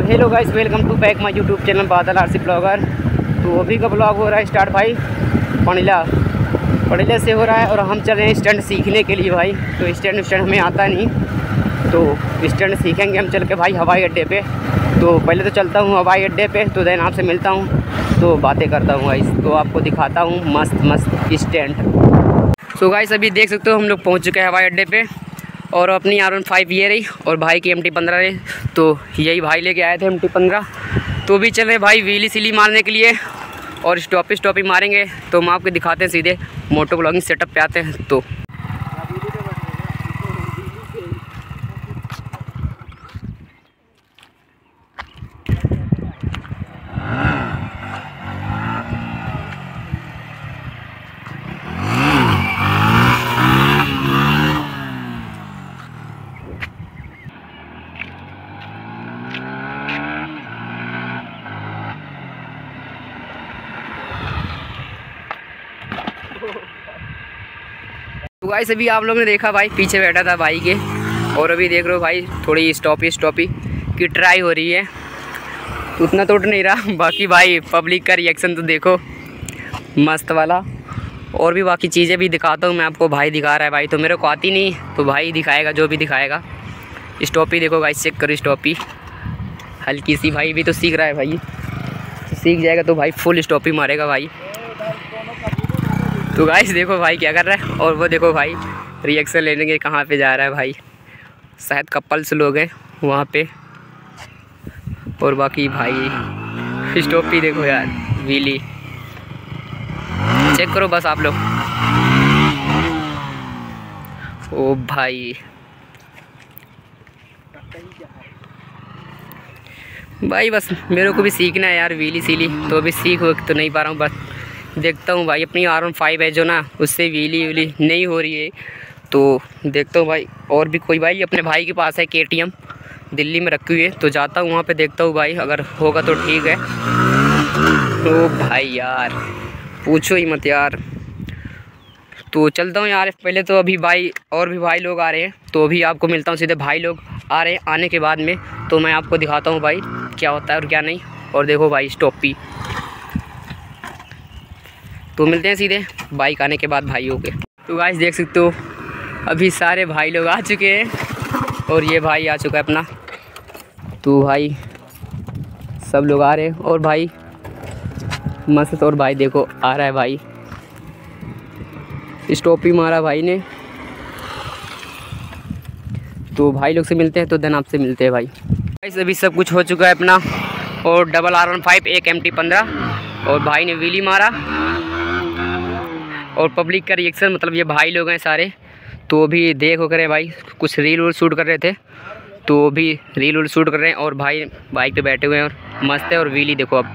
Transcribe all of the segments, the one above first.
Hello guys, welcome to back my YouTube channel Badal RC blogger. तो अभी का blog हो रहा है स्टार्ट भाई पड़िला से हो रहा है और हम चल रहे हैं स्टंट सीखने के लिए भाई। तो स्टंट हमें आता नहीं, तो स्टंट सीखेंगे हम चल के भाई हवाई अड्डे पे। तो पहले तो चलता हूँ हवाई अड्डे पे, तो देन आपसे मिलता हूँ, तो बातें करता हूँ गाइस, तो आपको दिखाता हूँ मस्त मस्त स्टंट। सो गाइस अभी देख सकते हो हम लोग पहुँच चुके हैं हवाई अड्डे पे और अपनी R15 ये रही और भाई की MT-15 रही। तो यही भाई लेके आए थे MT-15। तो भी चल रहे भाई व्हीली सिली मारने के लिए और स्टॉपी मारेंगे। तो हम आपको दिखाते हैं, सीधे मोटो ब्लॉगिंग सेटअप पे आते हैं। तो गाइस अभी आप लोगों ने देखा भाई पीछे बैठा था भाई के, और अभी देख रहे हो भाई थोड़ी स्टॉपी की ट्राई हो रही है। उतना तो उठ नहीं रहा, बाकी भाई पब्लिक का रिएक्शन तो देखो मस्त वाला। और भी बाकी चीज़ें भी दिखाता हूँ मैं आपको, भाई दिखा रहा है भाई, तो मेरे को आती नहीं तो भाई दिखाएगा जो भी दिखाएगा। स्टॉपी देखो गाइस, चेक करो स्टॉपी हल्की सी, भाई भी तो सीख रहा है भाई, तो सीख जाएगा तो भाई फुल स्टॉपी मारेगा भाई। तो गाइस देखो भाई क्या कर रहा है, और वो देखो भाई रिएक्शन लेने के कहाँ पे जा रहा है भाई, शायद कपल्स लोग हैं वहाँ पे। और बाकी भाई स्टॉपी देखो यार, व्हीली चेक करो बस आप लोग। ओ भाई बस मेरे को भी सीखना है यार व्हीली सीली, तो अभी सीख तो नहीं पा रहा हूँ, बस देखता हूँ भाई। अपनी R15 है जो ना, उससे व्हीली नहीं हो रही है, तो देखता हूँ भाई। और भी कोई भाई अपने भाई के पास है KTM दिल्ली में रखी हुई है, तो जाता हूँ वहाँ पे, देखता हूँ भाई अगर होगा तो ठीक है। तो भाई यार पूछो ही मत यार। तो चलता हूँ यार, पहले तो अभी भाई और भी भाई लोग आ रहे हैं, तो अभी आपको मिलता हूँ सीधे, भाई लोग आ रहे हैं। आने के बाद में तो मैं आपको दिखाता हूँ भाई क्या होता है और क्या नहीं। और देखो भाई स्टॉपी, तो मिलते हैं सीधे बाइक आने के बाद भाइयों के। तो गाइस देख सकते हो अभी सारे भाई लोग आ चुके हैं और ये भाई आ चुका है अपना। तो भाई सब लोग आ रहे हैं और भाई मस्त, और भाई देखो आ रहा है भाई, स्टॉपी मारा भाई ने। तो भाई लोग से मिलते हैं, तो देन आपसे मिलते हैं भाई। गाइस अभी सब कुछ हो चुका है अपना, और डबल R15 एक MT-15 और भाई ने व्हीली मारा। और पब्लिक का रिएक्शन, मतलब ये भाई लोग हैं सारे, तो अभी देखो करें भाई कुछ रील वूल शूट कर रहे थे, तो अभी रील वूल शूट कर रहे हैं। और भाई बाइक पे बैठे हुए हैं और मस्त है। और व्हीली देखो, अब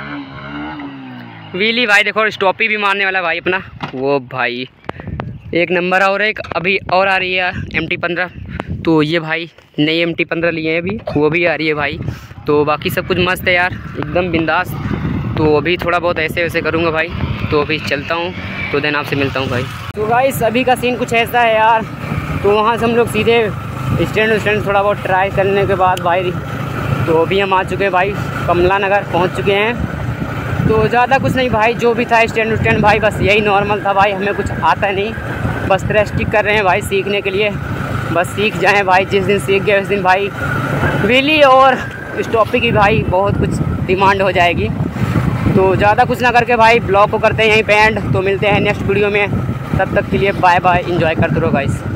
व्हीली भाई देखो, और स्टॉपी भी मारने वाला भाई अपना, वो भाई एक नंबर। और एक अभी और आ रही है MT-15, तो ये भाई नई MT-15 लिए हैं अभी, वो भी आ रही है भाई। तो बाकी सब कुछ मस्त है यार, एकदम बिंदास। तो अभी थोड़ा बहुत ऐसे वैसे करूँगा भाई, तो अभी चलता हूँ, तो देन आपसे मिलता हूँ भाई। तो गाइस अभी का सीन कुछ ऐसा है यार, तो वहाँ से हम लोग सीधे स्टैंड थोड़ा बहुत ट्राई करने के बाद भाई, तो अभी हम आ चुके हैं भाई, कमला नगर पहुँच चुके हैं। तो ज़्यादा कुछ नहीं भाई, जो भी था स्टैंड भाई बस यही नॉर्मल था भाई, हमें कुछ आता नहीं, बस प्रैक्टिस कर रहे हैं भाई सीखने के लिए। बस सीख जाएँ भाई, जिस दिन सीख गए उस दिन भाई व्हीली और स्टॉपी की भाई बहुत कुछ डिमांड हो जाएगी। तो ज़्यादा कुछ ना करके भाई ब्लॉग को करते हैं यहीं पे एंड। तो मिलते हैं नेक्स्ट वीडियो में, तब तक के लिए बाय बाय, एंजॉय करते रहो गाइस।